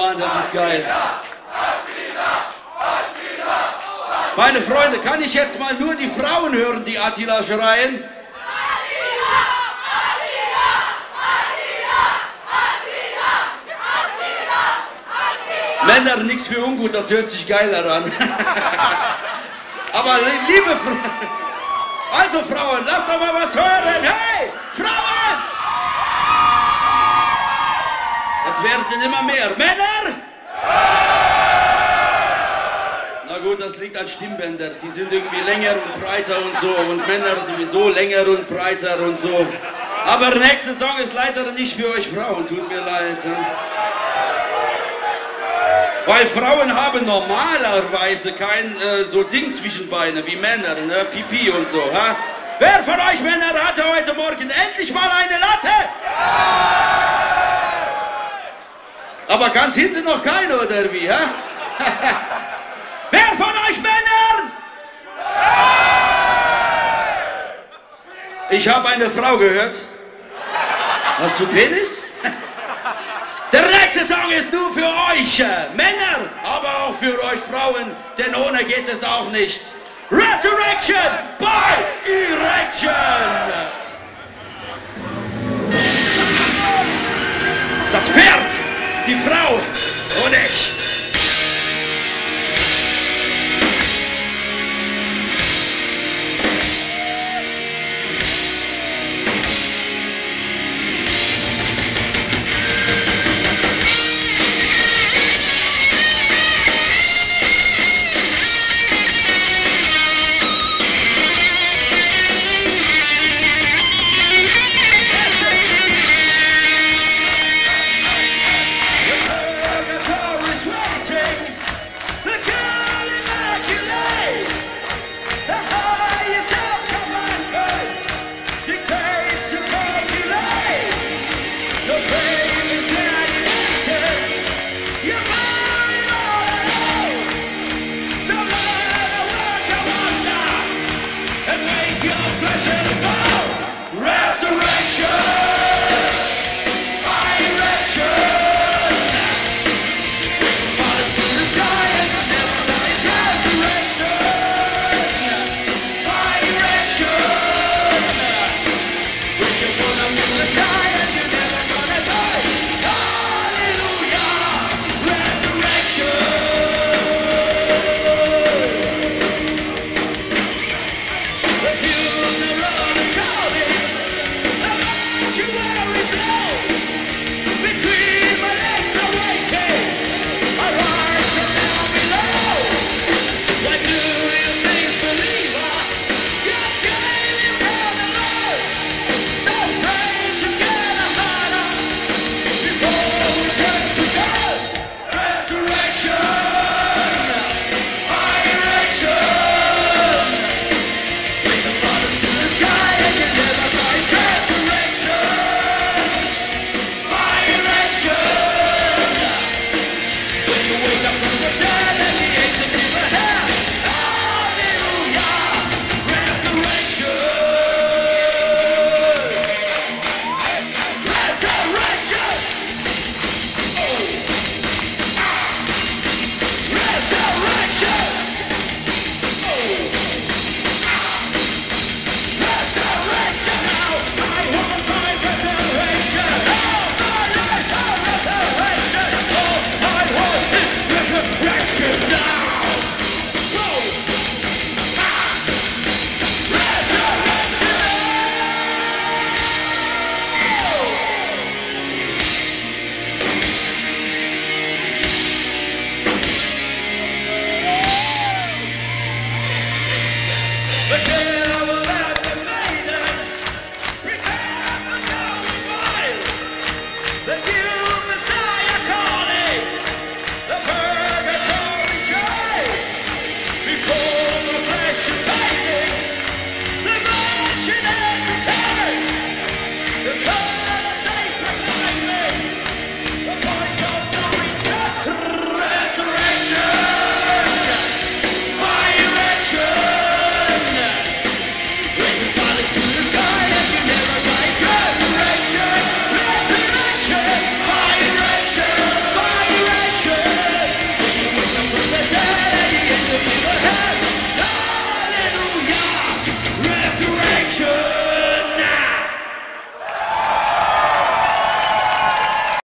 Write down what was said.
Mann, das ist geil. Meine Freunde, kann ich jetzt mal nur die Frauen hören, die Attila schreien? Männer, nichts für ungut, das hört sich geiler an. Aber liebe Frauen, also Frauen, lasst doch mal was hören. Hey, Frauen! Es werden immer mehr. Männer! Na gut, das liegt an Stimmbändern. Die sind irgendwie länger und breiter und so. Und Männer sowieso länger und breiter und so. Aber der nächste Song ist leider nicht für euch Frauen, tut mir leid. Weil Frauen haben normalerweise kein so Ding zwischen Beinen wie Männer, ne? Pipi und so. Ha? Wer von euch Männer hatte heute Morgen endlich mal eine Latte? Aber ganz hinten noch keine, oder wie? Ha? Wer von euch Männern? Ich habe eine Frau gehört. Hast du Penis? Der nächste Song ist nur für euch Männer, aber auch für euch Frauen, denn ohne geht es auch nicht. Resurrection by